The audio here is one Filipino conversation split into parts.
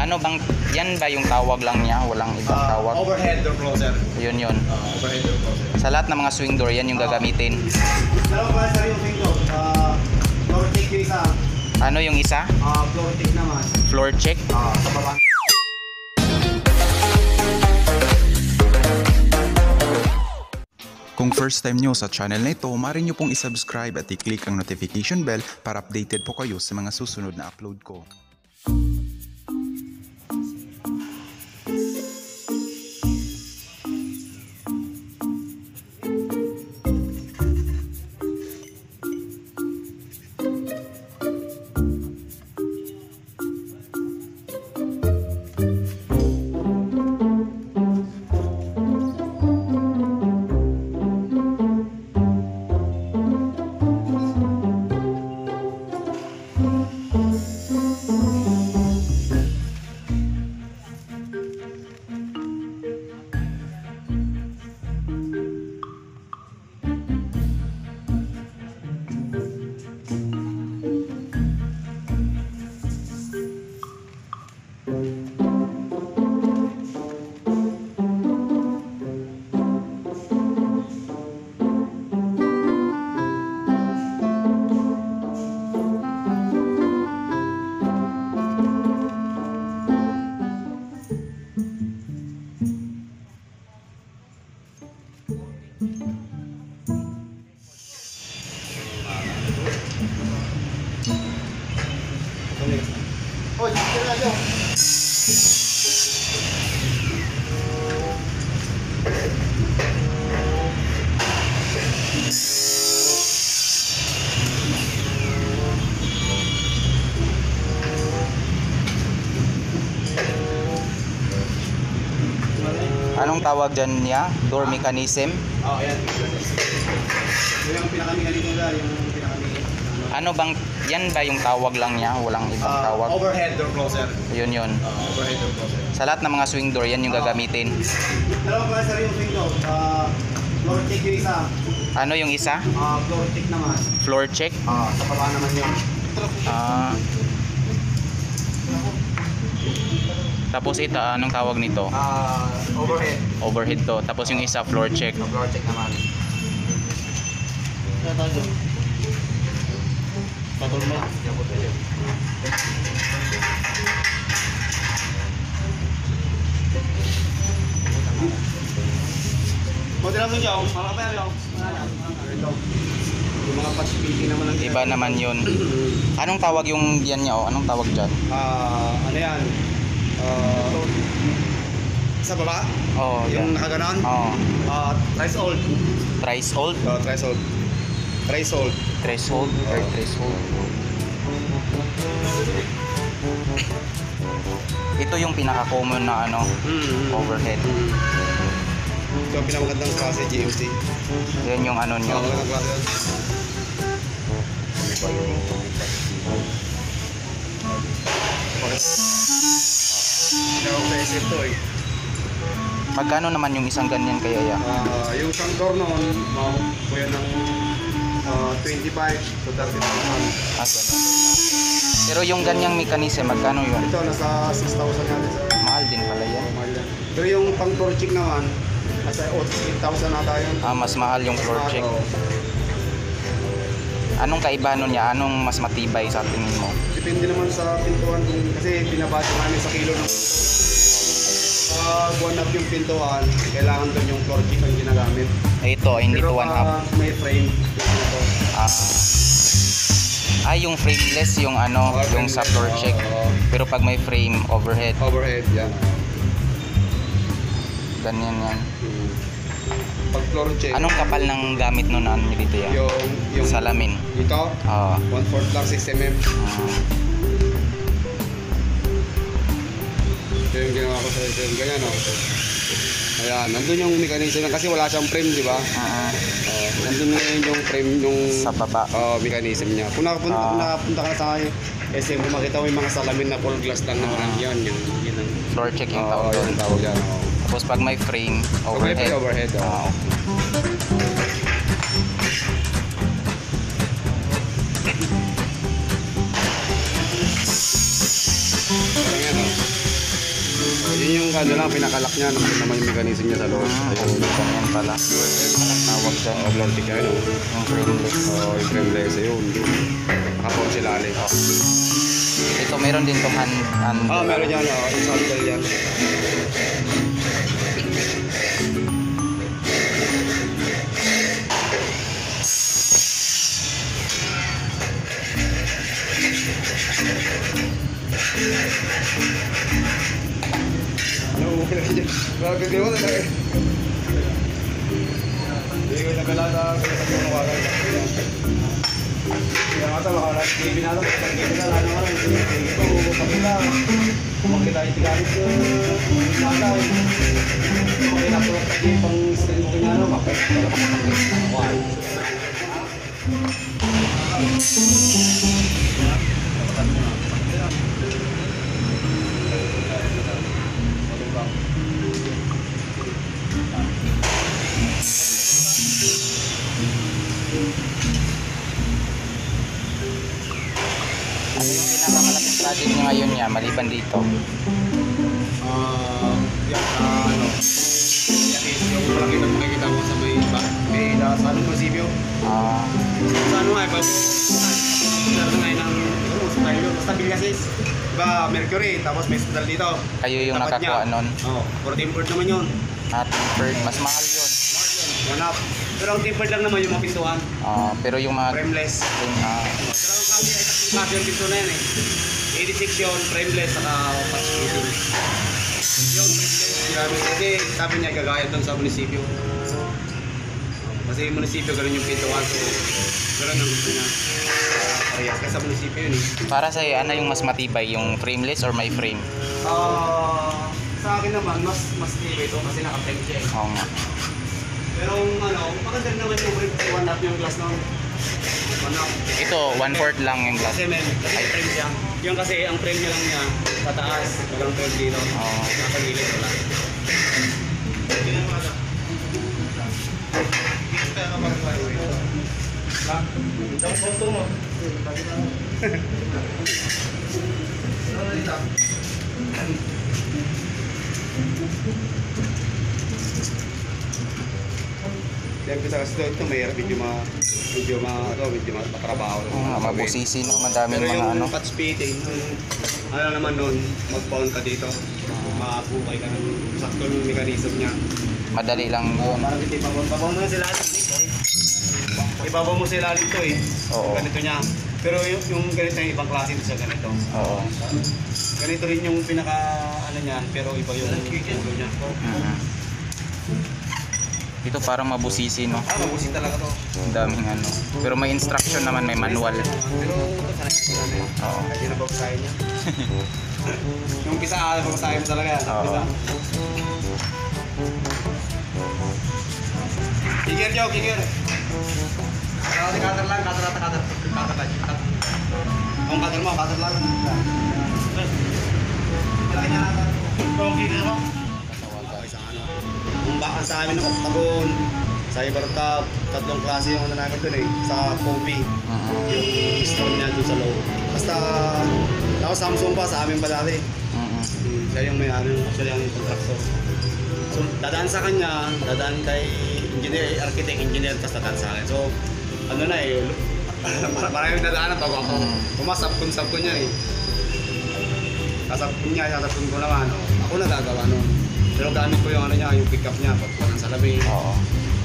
Ano bang, yan ba yung tawag lang niya? Walang ibang tawag? Overhead door closer. Yun. Overhead door closer. Sa lahat ng mga swing door, yan yung gagamitin. Dalawang klase rin yung swing door. Floor check yung isa. Ano yung isa? Floor check naman. Floor check? Sa baba. Kung first time nyo sa channel na ito, maaari nyo pong isubscribe at i-click ang notification bell para updated po kayo sa mga susunod na upload ko. Oh, dito na dyan. Anong tawag dyan niya? Door mechanism? Yan. Yung pinakamihan dito na, yung pinakamihan. Ano bang, yan ba yung tawag lang niya? Walang ibang tawag? Overhead door closer. Yun. Overhead door closer. Sa lahat ng mga swing door, yan yung gagamitin. Dalawang klase rin yung swing door. Floor check yung isa. Ano yung isa? Floor check naman. Floor check? Sa baba naman yun. Tapos ito, anong tawag nito? Overhead. Overhead to. Tapos yung isa, floor check. Floor check naman. Patol mo. Buti lang dun dyan. Mga kapayari lang. Yung mga patipiti naman lang. Iba naman yun. Anong tawag yung yan niya? Anong tawag dyan? Ano yan? Sa baba? Oh, Yung yan. nakaganon? Threshold. Threshold? Threshold. Threshold. Threshold? Or threshold? Ito yung pinaka-common na ano, overhead. Ito ang pinamagandang klase, GMC. Yan yung ano nyo. Magandang klase yan. Pinaka-present to eh. Magkano naman yung isang ganyan kaya ya? Yung isang door noon, kuya ng 25 to 30,000. Ganun. Pero yung ganyang mechanism, magkano yun? Ito, nasa 6,000 natin. Mahal din pala yan. Pero yung pang floor check naman, nasa 8,000 na tayo. Mas mahal yung floor check. Anong kaiba nun niya? Anong mas matibay sa tingin mo? Depende naman sa pintuan kasi binabasa namin sa kilo ng one up yung pintuan, kailangan doon yung floor check ang ginagamit. Ito, hindi to one up. May frame. Yung frameless yung ano, yung sa floor check. Pero pag may frame, overhead. Overhead, yan. Ganyan yan. Pag floor check. Anong kapal ng gamit nun ano dito yan? Yung salamin. Ito? 1/4 lang, 6 mm. Ito yung ginawa ko sa ito. Ganyan, no? Ayan, nandun yung mechanism kasi wala siyang frame, di ba? Nandun ngayon yung frame, yung sa baba. mechanism niya. Kung nakapunta ka sa SM, makita mo yung mga salamin na full glass lang naman. Yan ang floor check yung tawag doon. Tawag yan. Tapos pag may frame, overhead. Overhead. Ayan, ano lang, pinakalak niya. Nandun naman yung mechanism niya sa loob. Ayun. Ganyan pala. Tawag dyan. Oblontic yan, no? Yung frameless. Oo, yung frameless, ayun. Nakapon sila alin. Ito meron din tong hand. Meron yan, yung sandal yan. Grabe ko na tayo. Hindi ko nakalala sa mga waray. Kaya nga tayo, makalat TV na lang. TV na lang naman. Ito, kapila. Kumakita yung tigalit ko. Nakaw. Kumakita ko yung pang screen mo kanyano. Makakita ko lang. Why? Ano yung pinakamalaking project nyo ngayon niya, maliban dito? Ano? Yung malaki na makikita mo sa may sa anong munisipyo. Sa ano nga, meron nga ng basta Villasis. Diba, Mercury, tapos may hospital dito. Kayo yung Tapat nakakuha niya. nun? Oo, pero tempered naman yun. At third, mas mahal yun. One up. Pero ang tempered lang naman yung mga pintuan. Pero yung mga... Frameless. Yung, Pero ang kasi ay tatlong klase yung pinto na yan eh. 86 yun, frameless, saka patch fitting. Yung frameless, ginamit kasi sabi niya gagaya doon sa munisipyo. Kasi yung munisipyo, ganun yung pintuan. So, ganun ang gusto niya. Parehas kasi sa munisipyo yun eh. para sa'yo, ano yung mas matibay? Yung frameless or may frame? Sa akin naman, mas tibay ito kasi naka-frame siya eh. Oo nga. Pero ano, maganda rin naman yung one up yung glass nun. One up. Ito, 1/4 lang yung glass. Kasi may frame siya. Yung kasi ang frame niya lang niya, pataas. Walang frame dito. Oo. Nasa gilid wala. Siyempre sa kasi ito mahirap medyo matrabaho. Mabusisi, no? Madaming Pero mga yung ano. patch fitting, ano naman nun, mag-pound ka dito. Makapukay ka ng sakto ng mechanism niya. Madali lang yun. Parang hindi ibabaw mo sila ibabaw mo sila dito eh. Oo. Ganito niya. Pero yung ganito yung ibang klase sa ganito. Oo. Ganito rin yung pinaka ano niyan, pero iba yung ulo niya. Ito parang mabusisi, no? Mabusin talaga to. Ang daming ano. Pero may instruction naman, may manual. Pero ito sanay ko na yun. Oo. Kasi nababasahin niya. Yung pisa, nababasahin mo talaga. Oo. Kigir nyo, kigir. Cutter lang, cutter. Ang cutter mo, cutter lang. Kailangan niya natin. Kung kigir mo. Kung baka sa amin ng octagon, sa Ibartab, tatlong klase yung ano namin dun eh, sa Kobe, yung stone niya dun sa loob. Basta, ako Samsung pa, sa amin pa dati. Siya yung may ano, siya yung contractor. So, dadaan sa kanya, dadaan kay engineer, architect, engineer, tapos dadaan sa akin. So, ano na eh, maraming dadaanan bago ako. Pumasapkon niya eh. Kasapkon niya, sasapkon ko naman. Ako na gagawa nun. Pero gamit ko yung ano niya, yung pick up niya, pagkuha ng salamin. Oo.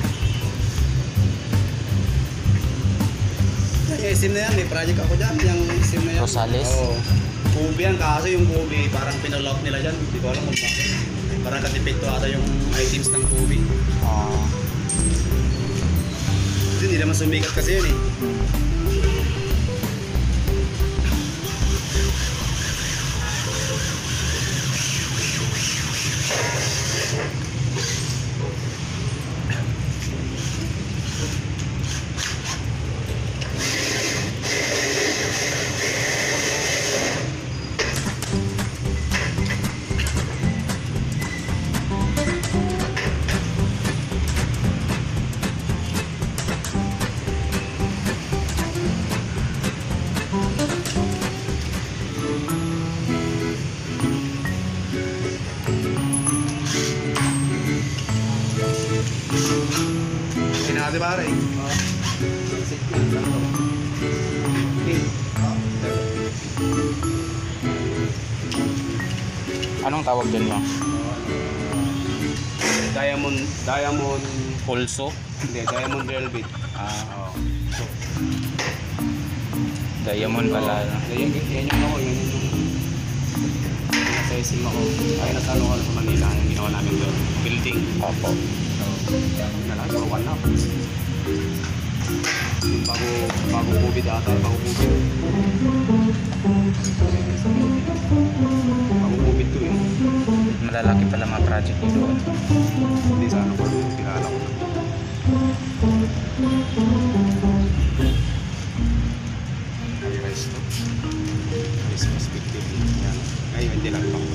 Yung SIM na yan, may project ako dyan, yung SIM na yan. Rosales? Oo. Kubi yan, kaso yung Kubi, parang pinalock nila dyan, hindi ko alam kung bakit. Parang katipekto ata yung items ng Kubi. Oo. Hindi naman sumikat kasi yun eh. kasi pare. Sit yun. Anong tawag dyan mo? Diamond Pulso? hindi, diamond velvet. Ah, diamond pala. Yan yung ako, yan yung nasa SM ako. Ay, nasa ano ka sa Manila, yung ginawa namin doon. Building. Opo. Nalaki, puro one up. Bago COVID ata, bago COVID. Bago COVID to eh. Malalaki pala mga project nyo doon. Hindi sa ano ko, pinala ko. Ay, resto. Christmas picnic. Yan. Ngayon, hindi lang pa.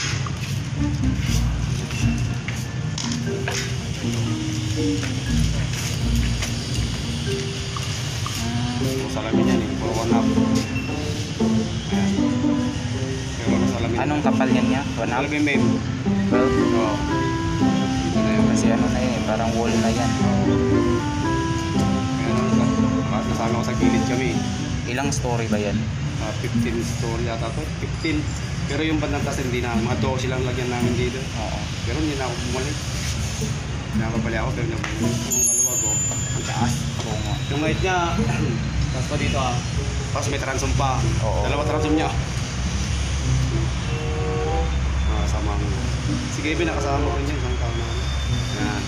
Puro salamin yan eh, puro one up. Ayan. Pero salamin. Anong kapal yan niya? 1 up? Salamin babe. 12? Oo. Ito na yun. Kasi ano na yun, parang wall na yan. Kaya nasama ko sa gilid kami. Ilang story ba yan? 15 story yata to. 15. Pero yung bandang taas hindi na. Mga 12 silang lagyan namin dito. Oo. Pero hindi na ako bumalik. Nakapabali ako pero nabumalik. Ang kalawa ko, ang taas. Oo nga. Yung height niya, tapos pa dito ah. Tapos may transom pa. Oo. Dalawa transom niya. Sama mo. Si Kevin nakasama ko rin dyan. Isang taon na. Yan.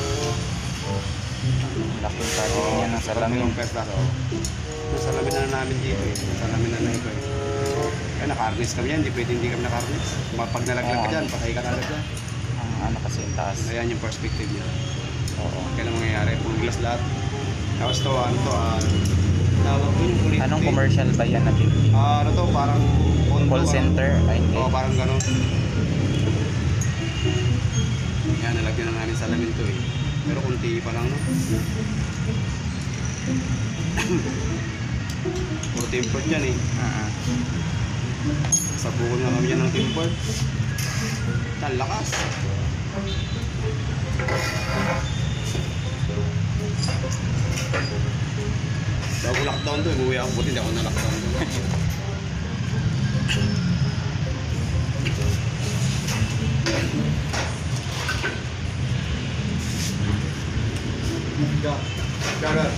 Laking project niya ng salamin. Yung first class, oh. Nasalamin na namin dito eh. Nasalamin na ito eh. Kaya naka-harness kami yan. Hindi kami naka-harness. Pag nalaglag ka dyan, patay ka na agad dyan. Ang ano kasi yung taas. Ayan yung perspective niya. Oo. Kailan mangyayari? Full glass lahat. Tapos to, ano to, tawag ko yung kulit. Anong commercial ba yan natin? Ano to, parang condo, Call center? Ay, hindi. Oo, parang gano'n. Yan, nalagyan na namin salamin to eh. Pero kunti pa lang, no? Puro tempered yan eh. Sa bukol na kami yan ng tempered. Ang lakas. Bago lockdown to, umuwi ako. Buti hindi ako na-lockdown to. Gagal.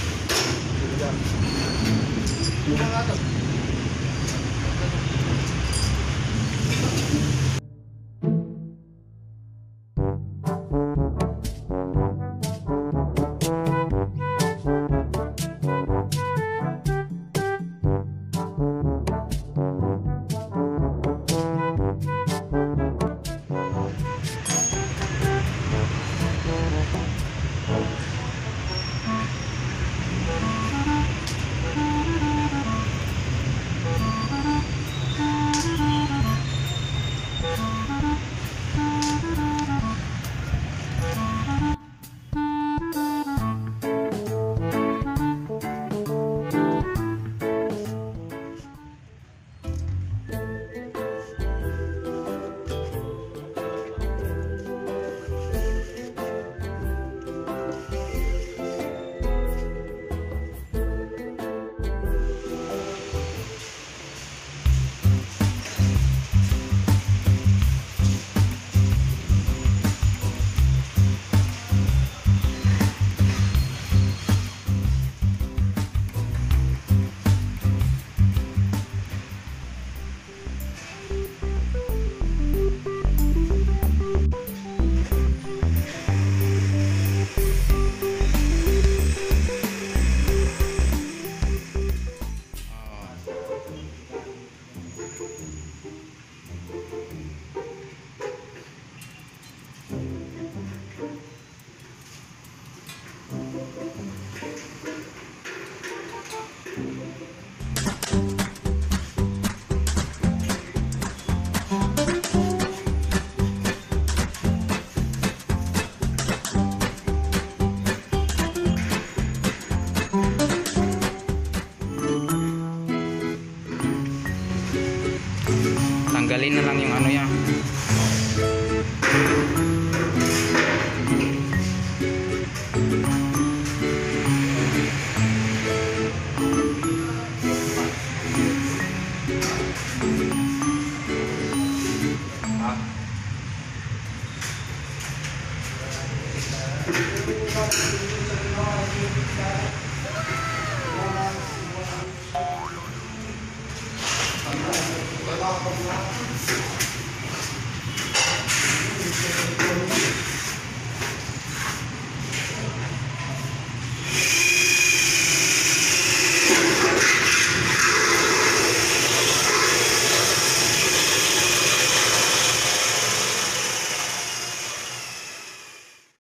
Tanggalin na lang yung ano yan.